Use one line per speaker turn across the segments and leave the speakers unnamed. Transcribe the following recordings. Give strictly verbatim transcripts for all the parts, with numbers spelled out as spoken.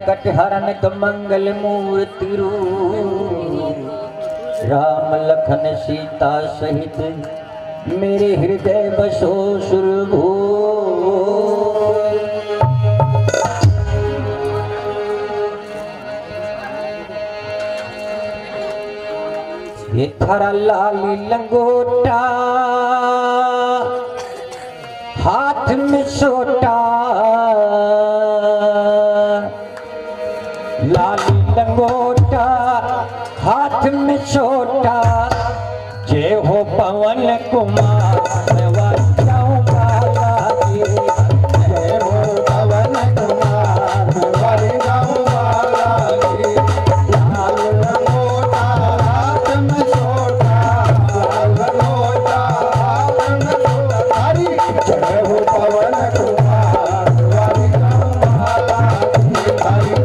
कटहरन मंगल मूर्ति रूप राम लखन सीता सहित मेरे हृदय बसो सुरभू। ये थारा लाली लंगोटा हाथ में सोटा लाली लंगोटा हाथ में छोटा जय हो पवन कुमार जाऊं बाला जी जय हो पवन कुमार जाऊं बाला जी लाल लंगोटा हाथ में छोटा लाल लंगोटा हाथ में छोटा जय हो पवन कुमार जाऊं बाला जी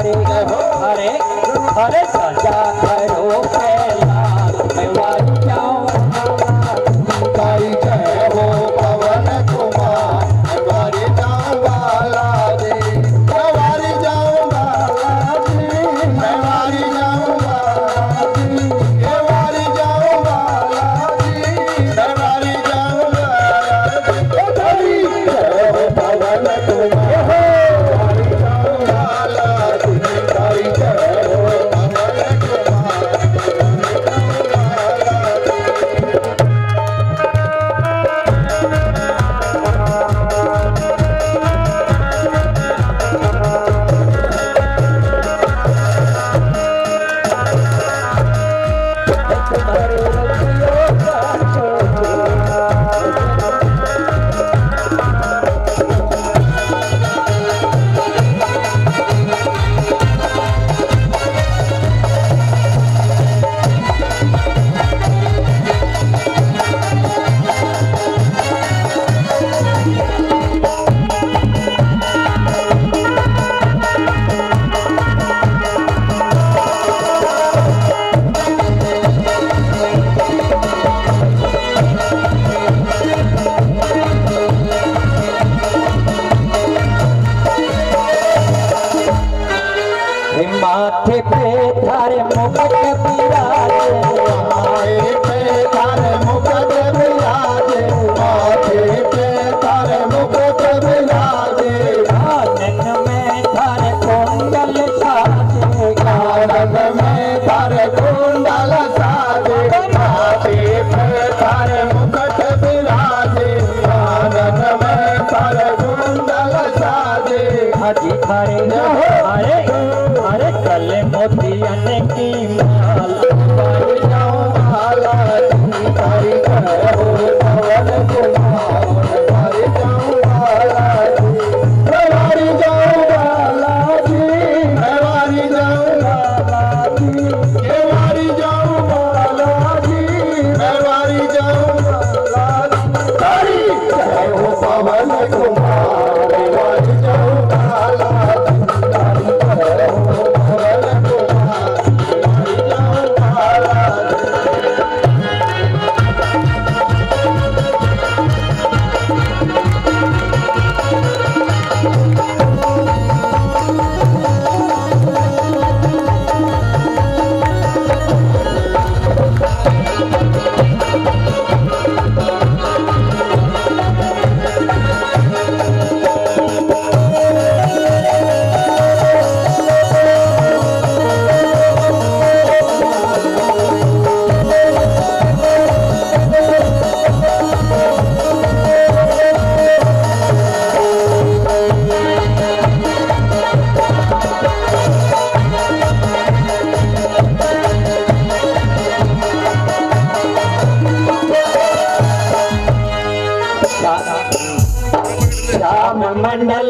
हरे हरे सजा करो कैलाश में वारी जाऊं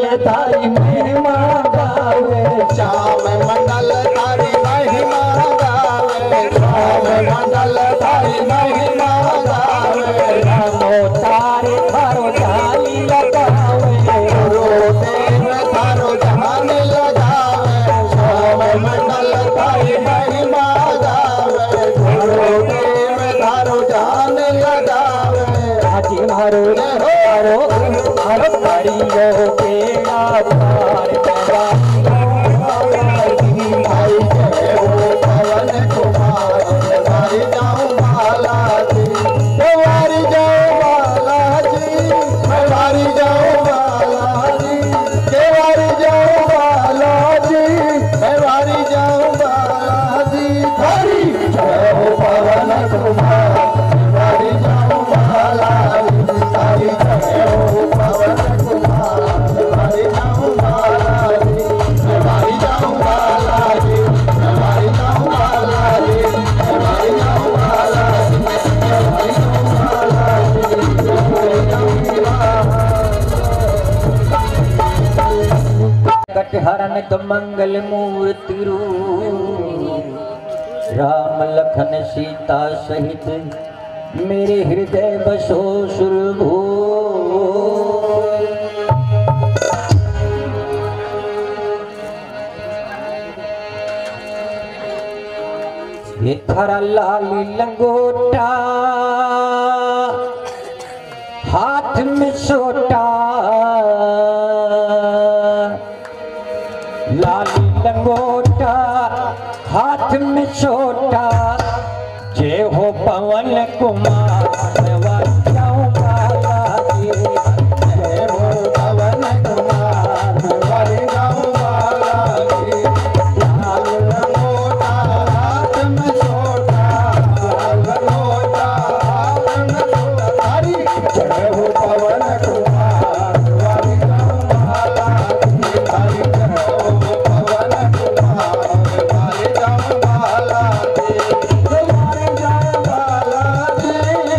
तारी महिमा गावे,
श्याम मंडल तारी महिमा गावे, श्याम मंडल तारी महिमा गावे,
रामो तारे थारो जाली लगावे,
गुरुदेव थारो ध्यान लगावे, श्याम मंडल तारी महिमा गावे, गुरुदेव थारो ध्यान लगावे।
हाजी मारो मारो मारो तारियो बेड़ा पार करा,
भाई जय हो पवन कुमार, वारी जाऊं बालाजी, वारी जाऊं बालाजी, वारी जाऊं बालाजी, वारी जाऊं बालाजी, वारी जाऊं बालाजी, वारी जय हो पवन कुमार, वारी जाऊं बालाजी, वारी जय हो पवन कुमार, वारी जाऊं बालाजी, वारी जाऊं बालाजी, वारी जाऊं बालाजी, वारी जाऊं बालाजी, वारी जाऊं बालाजी, वारी जाऊं बालाजी।
कटहरन तो मंगल मूर्ति रूप, राम लखन सीता सहित मेरे हृदय बसो सुरभू। ये थारा लाली लंगोटा, हाथ में सोटा, लाली लंगोटा हाथ में सोटा, जय हो पवन कुमार वजाऊं बालाजी,
जय हो पवन कुमार, वारी जाऊं बालाजी, लाल लंगोटा हाथ में सोटा, लाल लंगोटा हाथ में सोटा, वारी जय हो पवन कुमार, वारी जाऊं बालाजी, वारी जय हो पवन कुमार, वारी जाऊं बालाजी, वारी जाऊं बालाजी,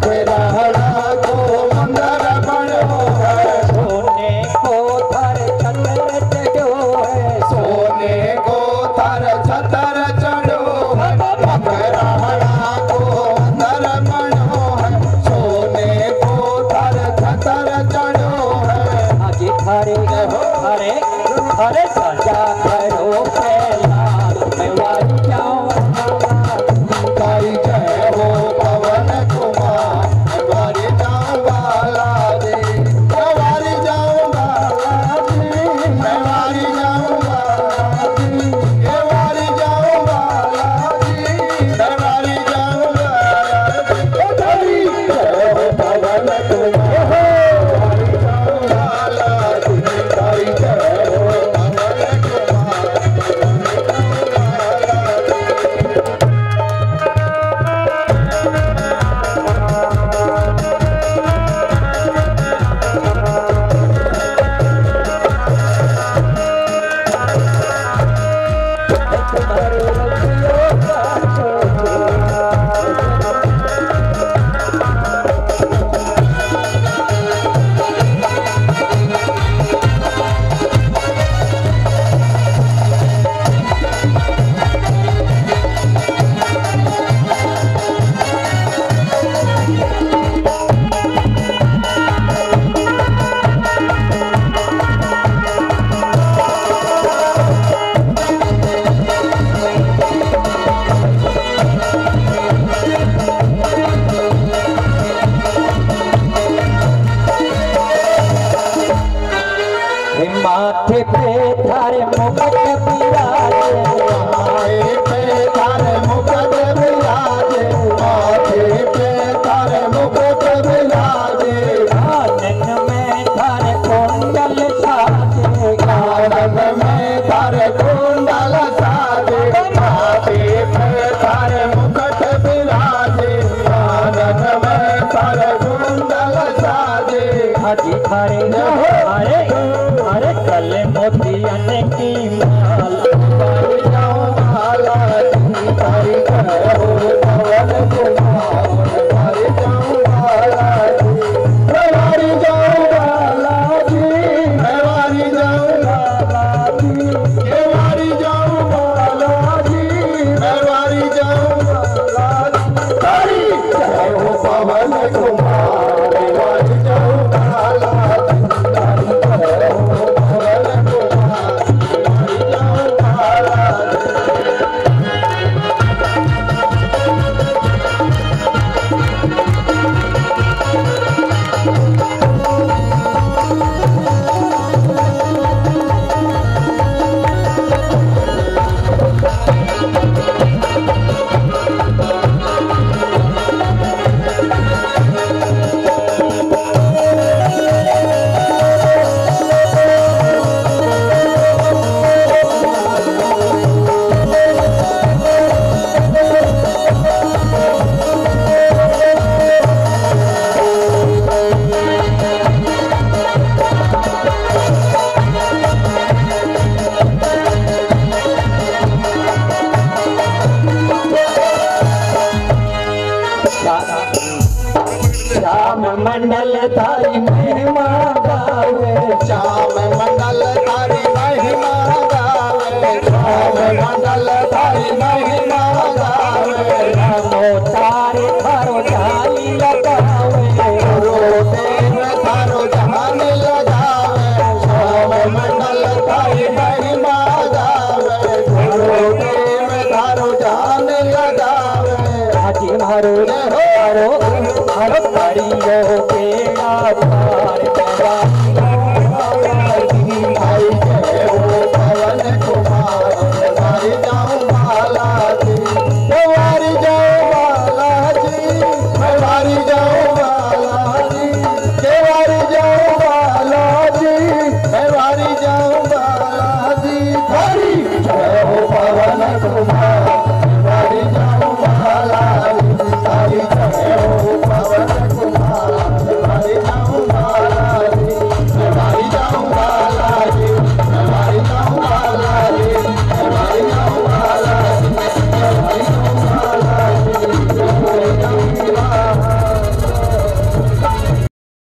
मकराड़ा को मंदिर बनो है,
सोने को थर छतर चढ़ो है,
सोने को थर छतर चढ़ो है, मकराड़ा को मंदिर बनो है, सोने को थर छतर चढ़ो है।
आज हरे हरे हरे सजा करो पहला मैं वारी जाऊं
तारी जय हो पवन कुमार, मैं वारी जाऊं बालाजी, मैं वारी जाऊं बालाजी, मैं वारी जाऊं बालाजी, मैं वारी जाऊं बालाजी, मैं वारी जाऊं बालाजी। ओ तारी जय हो पवन कुमार, वारी जाऊं बालाजी, तारी जय हो पवन कुमार,
माथे पे धारे मुकुट बिराजे,
माथे पे तारे मुकुट बिराजे, माथे पे तारे मुकुट बिराजे,
कानन में धारे कुंडल साजे,
कानन में तारे कुंडल साजे, माथे पे तारे मुकुट बिराजे, कानन में तारे कुंडल साजे।
हाजी हरे हरे हरे कल मोतियन की माल
वारी जाऊं बालाजी, तारी जय हो पवन कुमार, वारी जाऊं बालाजी, मैं वारी जाऊं बालाजी, मैं वारी जाऊं बालाजी, ये वारी जाऊं बालाजी, मैं वारी जाऊं बालाजी। तारी जय हो पवन कुमार, वारी जाऊं बालाजी, तारी जय हो पवन कुमार, वारी जाऊं बालाजी।
श्याम मंडल तारी महिमा गावे,
श्याम मंडल तारी महिमा गावे, श्याम मंडल तारी महिमा गावे,
नमो तारे थारो जाली लगावे,
गुरु देव थारो जहान लगावे, श्याम मंडल तारी महिमा गावे, गुरु देव थारो जहान लगावे।
हाजी मारो मारो मारो तारियो बेड़ा पार